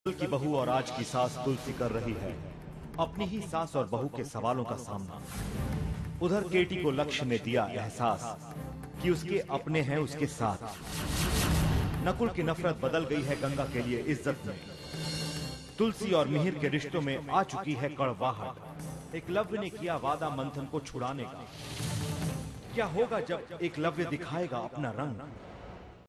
की बहू और आज की सास तुलसी कर रही है अपनी ही सास और बहू के सवालों का सामना। उधर केटी को लक्ष्य ने दिया एहसास कि उसके अपने हैं उसके साथ। नकुल की नफरत बदल गई है गंगा के लिए इज्जत में। तुलसी और मिहिर के रिश्तों में आ चुकी है कड़वाहट। एकलव्य ने किया वादा मंथन को छुड़ाने का। क्या होगा जब एकलव्य दिखाएगा अपना रंग?